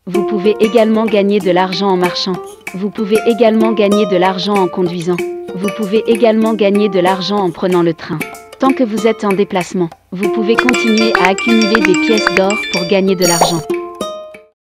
Vous pouvez également gagner de l'argent en marchant. Vous pouvez également gagner de l'argent en conduisant. Vous pouvez également gagner de l'argent en prenant le train. Tant que vous êtes en déplacement, vous pouvez continuer à accumuler des pièces d'or pour gagner de l'argent.